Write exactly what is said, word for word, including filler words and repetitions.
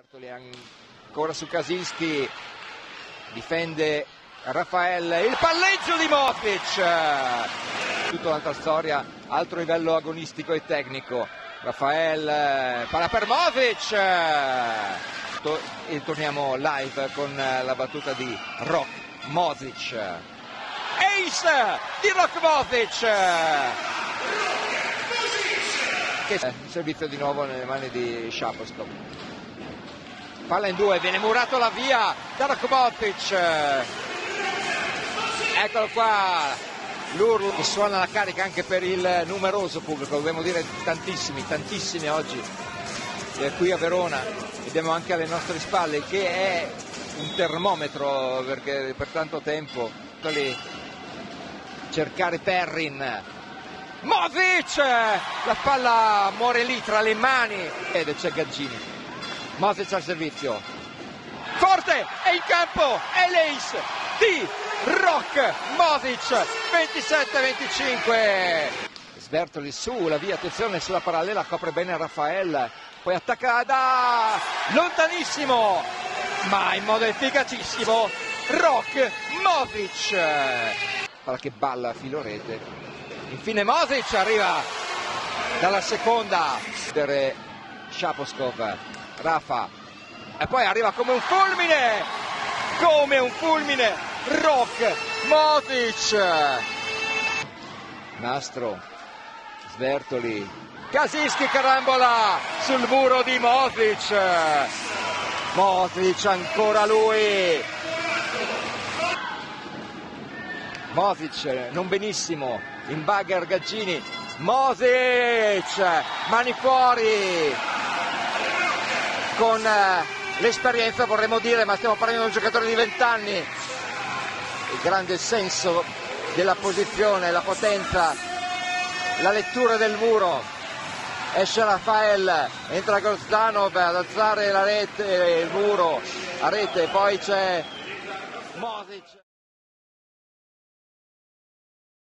Ancora su Kaczynski, difende Rafael, il palleggio di Modric, tutta un'altra storia, altro livello agonistico e tecnico. Rafael, palla per Modric e torniamo live con la battuta di Rok Modric. Ace di Rok Modric, che è il servizio di nuovo nelle mani di Shaposkov. Palla in due, viene murato la via da Rok Modric. Eccolo qua, l'urlo che suona la carica anche per il numeroso pubblico, dobbiamo dire tantissimi, tantissimi oggi eh, qui a Verona. Abbiamo anche alle nostre spalle, che è un termometro, perché per tanto tempo lì, cercare Perrin. Modric, la palla muore lì tra le mani ed c'è Gaggini. Modric al servizio, forte, è in campo, è l'ace di Rok Modric, ventisette venticinque. Sbertoli su la via, attenzione sulla parallela, copre bene Rafael, poi attacca da lontanissimo ma in modo efficacissimo Rok Modric, palla che balla a filo rete. Infine Modric arriva dalla seconda per Shaposkov, Rafa, e poi arriva come un fulmine, come un fulmine Rok Modric. Nastro, Sbertoli, Kaczynski, carambola sul muro di Modric. Modric, ancora lui. Modric non benissimo, in bagger Gaggini. Modric, mani fuori, con l'esperienza vorremmo dire, ma stiamo parlando di un giocatore di venti anni. Il grande senso della posizione, la potenza, la lettura del muro. Esce Rafael, entra Gvozdanov ad alzare la rete, il muro a rete, poi c'è Modric.